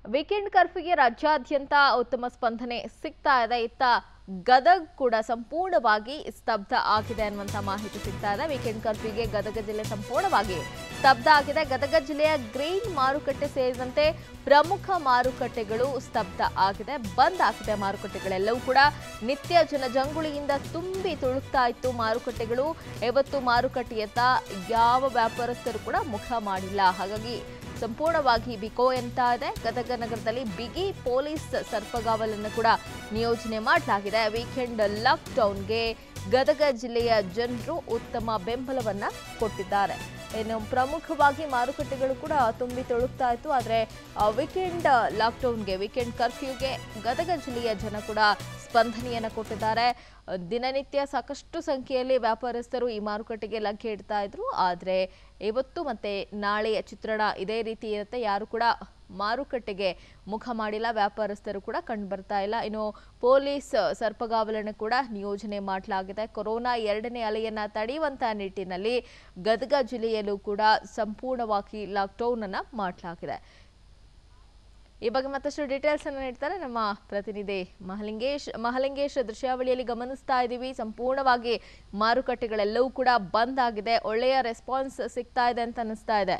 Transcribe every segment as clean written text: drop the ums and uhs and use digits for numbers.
Weekend ಕರ್ಫ್ಯೂಗೆ ರಾಜ್ಯಾದ್ಯಂತ ಉತ್ತಮ ಸ್ಪಂದನೆ ಸಿಗ್ತಾ ಇದೆ. ಇತ್ತ ಗದಗ್ ಕೂಡ ಸಂಪೂರ್ಣವಾಗಿ ಸ್ತಬ್ಧ ಆಗಿದೆ ಅನ್ನುವಂತ ಮಾಹಿತಿ ಸಿಗ್ತಾ ಇದೆ. ವೀಕೆಂಡ್ ಕರ್ಫ್ಯೂಗೆ ಗದಗ ಜಿಲ್ಲೆ ಸಂಪೂರ್ಣವಾಗಿ ಸ್ತಬ್ಧ ಆಗಿದೆ. ಗದಗ ಜಿಲ್ಲೆಯ ಗ್ರೇನ್ ಮಾರುಕಟ್ಟೆ ಸೇರಿದಂತೆ ಪ್ರಮುಖ ಮಾರುಕಟ್ಟೆಗಳು ಸ್ತಬ್ಧ ಆಗಿದೆ, ಬಂದ್ ಆಗಿದೆ. ಮಾರುಕಟ್ಟೆಗಳೆಲ್ಲವೂ ಕೂಡ ನಿತ್ಯ ಜನಜಂಗುಳಿಯಿಂದ ತುಂಬಿ ತುಳುಕ್ತಾ ಇತ್ತು ಮಾರುಕಟ್ಟೆಗಳು. ಇವತ್ತು ಮಾರುಕಟ್ಟೆಯತ್ತ ಯಾವ ವ್ಯಾಪಾರಸ್ಥರು ಕೂಡ ಮುಖ ಮಾಡಿಲ್ಲ. ಹಾಗಾಗಿ ಸಂಪೂರ್ಣವಾಗಿ ಬಿಕೋ ಎಂತ ಇದೆ. ಗದಗ ನಗರದಲ್ಲಿ ಬಿಗಿ ಪೊಲೀಸ್ ಸರ್ಪಗಾವಲನ್ನು ಕೂಡ ನಿಯೋಜನೆ ಮಾಡಲಾಗಿದೆ. ವೀಕೆಂಡ್ ಲಾಕ್ಡೌನ್ಗೆ ಗದಗ ಜಿಲ್ಲೆಯ ಜನರು ಉತ್ತಮ ಬೆಂಬಲವನ್ನ ಕೊಟ್ಟಿದ್ದಾರೆ. ಇನ್ನು ಪ್ರಮುಖವಾಗಿ ಮಾರುಕಟ್ಟೆಗಳು ಕೂಡ ತುಂಬಿ ತೊಳುಕ್ತಾ ಇತ್ತು. ಆದರೆ ವೀಕೆಂಡ್ ಲಾಕ್ಡೌನ್ಗೆ, ವೀಕೆಂಡ್ ಕರ್ಫ್ಯೂಗೆ ಗದಗ ಜಿಲ್ಲೆಯ ಜನ ಕೂಡ ಸ್ಪಂದನೆಯನ್ನು ಕೊಟ್ಟಿದ್ದಾರೆ. ದಿನನಿತ್ಯ ಸಾಕಷ್ಟು ಸಂಖ್ಯೆಯಲ್ಲಿ ವ್ಯಾಪಾರಸ್ಥರು ಈ ಮಾರುಕಟ್ಟೆಗೆ ಲಗ್ಗೆ ಇಡ್ತಾ ಇದ್ರು. ಆದರೆ ಇವತ್ತು ಮತ್ತೆ ನಾಳೆಯ ಚಿತ್ರಣ ಇದೇ ರೀತಿ ಇರುತ್ತೆ. ಯಾರು ಕೂಡ ಮಾರುಕಟ್ಟೆಗೆ ಮುಖ ಮಾಡಿಲ್ಲ, ವ್ಯಾಪಾರಸ್ಥರು ಕೂಡ ಕಂಡು ಬರ್ತಾ ಇಲ್ಲ. ಇನ್ನು ಪೊಲೀಸ್ ಸರ್ಪಗಾವಲನ್ನು ಕೂಡ ನಿಯೋಜನೆ ಮಾಡಲಾಗಿದೆ. ಕೊರೋನಾ ಎರಡನೇ ಅಲೆಯನ್ನ ತಡೆಯುವಂತಹ ನಿಟ್ಟಿನಲ್ಲಿ ಗದಗ ಜಿಲ್ಲೆಯಲ್ಲೂ ಕೂಡ ಸಂಪೂರ್ಣವಾಗಿ ಲಾಕ್ಡೌನ್ ಅನ್ನ ಮಾಡಲಾಗಿದೆ. ಈ ಬಗ್ಗೆ ಮತ್ತಷ್ಟು ಡೀಟೇಲ್ಸ್ ಅನ್ನು ನೀಡ್ತಾರೆ ನಮ್ಮ ಪ್ರತಿನಿಧಿ ಮಹಲಿಂಗೇಶ್. ದೃಶ್ಯಾವಳಿಯಲ್ಲಿ ಗಮನಿಸ್ತಾ ಇದ್ದೀವಿ, ಸಂಪೂರ್ಣವಾಗಿ ಮಾರುಕಟ್ಟೆಗಳೆಲ್ಲವೂ ಕೂಡ ಬಂದ್ ಆಗಿದೆ. ಒಳ್ಳೆಯ ರೆಸ್ಪಾನ್ಸ್ ಸಿಗ್ತಾ ಇದೆ ಅಂತ ಅನಿಸ್ತಾ ಇದೆ.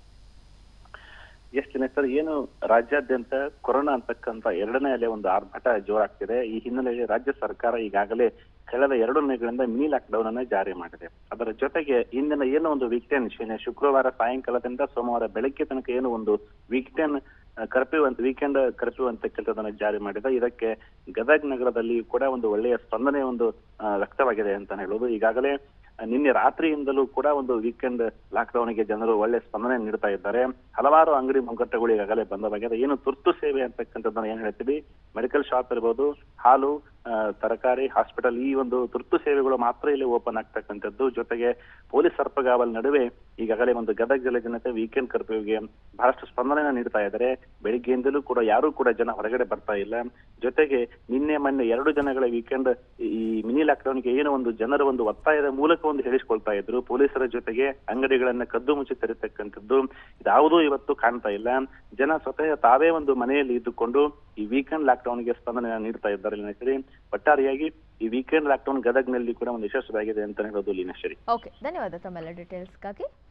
ಎಸ್ ಸರ್, ಏನು ರಾಜ್ಯಾದ್ಯಂತ ಕೊರೋನಾ ಅಂತಕ್ಕಂಥ ಎರಡನೇ ಅಲೆ ಒಂದು ಆರ್ಭಟ ಜೋರಾಗ್ತಿದೆ. ಈ ಹಿನ್ನೆಲೆಯಲ್ಲಿ ರಾಜ್ಯ ಸರ್ಕಾರ ಈಗಾಗಲೇ ಕಳೆದ 2 ದಿನಗಳಿಂದ ಮಿನಿ ಲಾಕ್ ಡೌನ್ ಅನ್ನು ಜಾರಿ ಮಾಡಿದೆ. ಅದರ ಜೊತೆಗೆ ಇಂದಿನ ಏನು ಒಂದು ವೀಕೆಂಡ್, ಶುಕ್ರವಾರ ಸಾಯಂಕಾಲದಿಂದ ಸೋಮವಾರ ಬೆಳಗ್ಗೆ ತನಕ ಏನು ಒಂದು ವೀಕೆಂಡ್ ಕರ್ಫ್ಯೂ ಅಂತಕ್ಕಂಥದ್ದನ್ನು ಜಾರಿ ಮಾಡಿದೆ. ಇದಕ್ಕೆ ಗದಗ್ ನಗರದಲ್ಲಿ ಕೂಡ ಒಂದು ಒಳ್ಳೆಯ ಸ್ಪಂದನೆ ವ್ಯಕ್ತವಾಗಿದೆ ಅಂತ ಹೇಳೋದು. ಈಗಾಗಲೇ ನಿನ್ನೆ ರಾತ್ರಿಯಿಂದಲೂ ಕೂಡ ಒಂದು ವೀಕೆಂಡ್ ಲಾಕ್ ಡೌನ್ಗೆ ಜನರು ಒಳ್ಳೆ ಸ್ಪಂದನೆ ನೀಡ್ತಾ ಇದ್ದಾರೆ. ಹಲವಾರು ಅಂಗಡಿ ಮುಂಗಟ್ಟುಗಳು ಈಗಾಗಲೇ ಬಂದವಾಗಿದೆ. ಏನು ತುರ್ತು ಸೇವೆ ಅಂತಕ್ಕಂಥದ್ದನ್ನ ಏನ್ ಹೇಳ್ತೀವಿ, ಮೆಡಿಕಲ್ ಶಾಪ್ ಇರ್ಬೋದು, ಹಾಲು, ತರಕಾರಿ, ಹಾಸ್ಪಿಟಲ್, ಈ ಒಂದು ತುರ್ತು ಸೇವೆಗಳು ಮಾತ್ರ ಇಲ್ಲಿ ಓಪನ್ ಆಗ್ತಕ್ಕಂಥದ್ದು. ಜೊತೆಗೆ ಪೊಲೀಸ್ ಸರ್ಪಗಾವಲ್ ನಡುವೆ ಈಗಾಗಲೇ ಒಂದು ಗದಗ ಜಿಲ್ಲೆ ಜನತೆ ವೀಕೆಂಡ್ ಕರ್ಫ್ಯೂಗೆ ಬಹಳಷ್ಟು ಸ್ಪಂದನೆಯನ್ನ ನೀಡ್ತಾ ಇದ್ದಾರೆ. ಬೆಳಿಗ್ಗೆಯಿಂದಲೂ ಕೂಡ ಯಾರು ಕೂಡ ಜನ ಹೊರಗಡೆ ಬರ್ತಾ ಇಲ್ಲ. ಜೊತೆಗೆ ನಿನ್ನೆ ಮೊನ್ನೆ 2 ದಿನಗಳ ವೀಕೆಂಡ್ ಈ ಮಿನಿ ಲಾಕ್ ಡೌನ್ಗೆ ಏನು ಒಂದು ಜನರ ಒಂದು ಒತ್ತಾಯದ ಮೂಲಕ ಒಂದು ಹೇಳಿಸ್ಕೊಳ್ತಾ ಇದ್ರು. ಪೊಲೀಸರ ಜೊತೆಗೆ ಅಂಗಡಿಗಳನ್ನ ಕದ್ದು ಮುಚ್ಚಿ ತೆರೀತಕ್ಕಂಥದ್ದು ಇದಾವುದೂ ಇವತ್ತು ಕಾಣ್ತಾ ಇಲ್ಲ. ಜನ ಸ್ವತಃ ತಾವೇ ಒಂದು ಮನೆಯಲ್ಲಿ ಇದ್ದುಕೊಂಡು ಈ ವೀಕೆಂಡ್ ಲಾಕ್ ಡೌನ್ಗೆ ಸ್ಪಂದನೆ ನೀಡ್ತಾ ಇದ್ದಾರೆ ಲೀನಶ್ರೀ. ಒಟ್ಟಾರೆಯಾಗಿ ಈ ವೀಕೆಂಡ್ ಲಾಕ್ ಡೌನ್ ಗದಗ್ನಲ್ಲಿ ಕೂಡ ಒಂದು ಯಶಸ್ವಿಯಾಗಿದೆ ಅಂತ ಹೇಳೋದು ಲೀನಶ್ರೀ. ಓಕೆ, ಧನ್ಯವಾದ ತಮ್ಮೆಲ್ಲ ಡೀಟೇಲ್ಸ್ಗಾಗಿ.